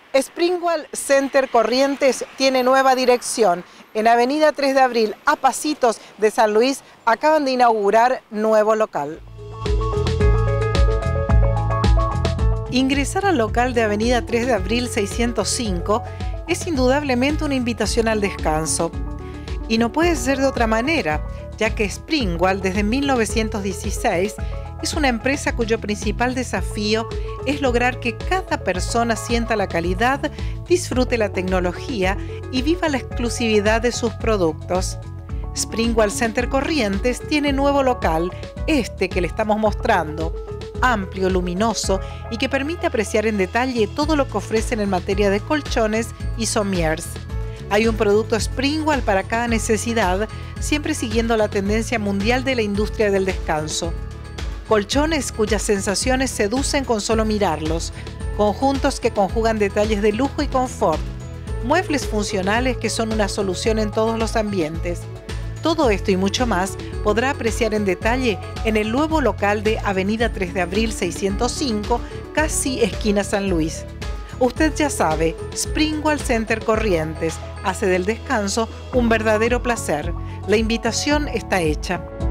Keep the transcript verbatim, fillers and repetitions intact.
Springwell Center Corrientes tiene nueva dirección. En Avenida tres de Abril, a pasitos de San Luis, acaban de inaugurar nuevo local. Ingresar al local de Avenida tres de Abril seiscientos cinco es indudablemente una invitación al descanso. Y no puede ser de otra manera, ya que Springwell desde mil novecientos dieciséis es una empresa cuyo principal desafío es lograr que cada persona sienta la calidad, disfrute la tecnología y viva la exclusividad de sus productos. Springwell Center Corrientes tiene nuevo local, este que le estamos mostrando, amplio, luminoso y que permite apreciar en detalle todo lo que ofrecen en materia de colchones y sommiers. Hay un producto Springwell para cada necesidad, siempre siguiendo la tendencia mundial de la industria del descanso. Colchones cuyas sensaciones seducen con solo mirarlos, conjuntos que conjugan detalles de lujo y confort, muebles funcionales que son una solución en todos los ambientes. Todo esto y mucho más podrá apreciar en detalle en el nuevo local de Avenida tres de Abril seiscientos cinco, casi esquina San Luis. Usted ya sabe, Springwell Center Corrientes hace del descanso un verdadero placer. La invitación está hecha.